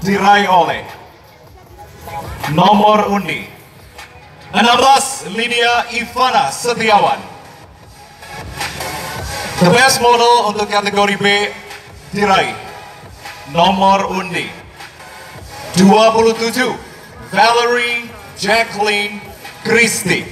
diraih oleh nomor undi 16 Lydia Ivana Setiawan. The best model untuk kategori B diraih nomor undi 27 Valerie Jacqueline Christie.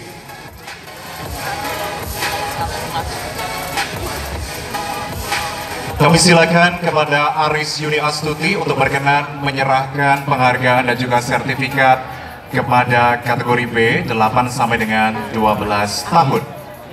Kami silakan kepada Aris Yuni Astuti untuk berkenan menyerahkan penghargaan dan juga sertifikat kepada kategori B 8 sampai dengan 12 tahun.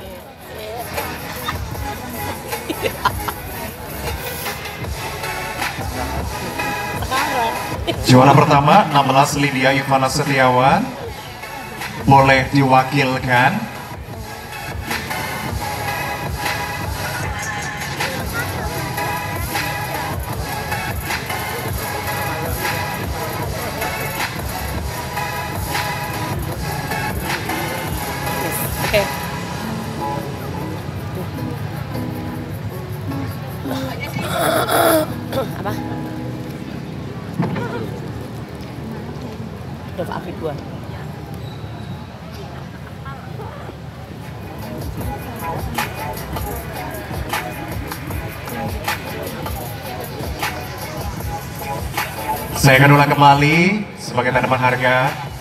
Juara pertama 16 Lydia Ivana Setiawan, boleh diwakilkan. Oke. Apa? Udah Pak Afid gua. Saya akan ulang kembali sebagai tanda pengharga.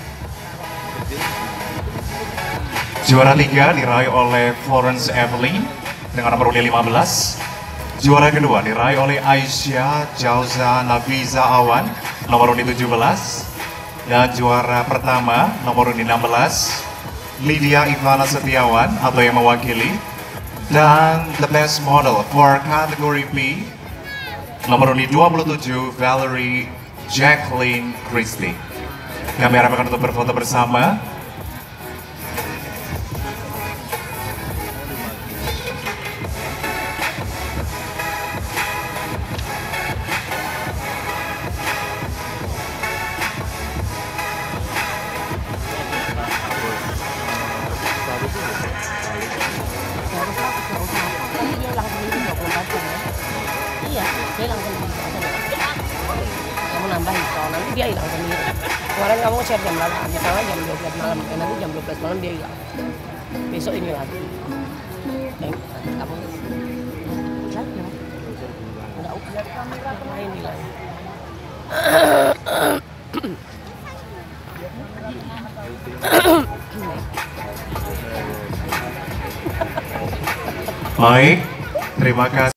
Juara 3 diraih oleh Florence Evelyn dengan nomor undi 15. Juara kedua diraih oleh Aisyah Jauza Nafiza Awan nomor undi 17. Dan juara pertama nomor undi 16 Lydia Ivana Setiawan atau yang mewakili. Dan the best model for kategori B nomor undi 27 Valerie Jacqueline Christie. Kami harapkan untuk berfoto bersama. Iya, dia langsung kamu nambahin kalau nanti dia hilang sendiri. Kemarin kamu share jam berapa? Misalnya jam 12 malam, nanti jam 12 malam dia hilang. Besok ini lagi. Kamu lihat ya? Enggak lihat kamera main hilang. Baik, terima kasih.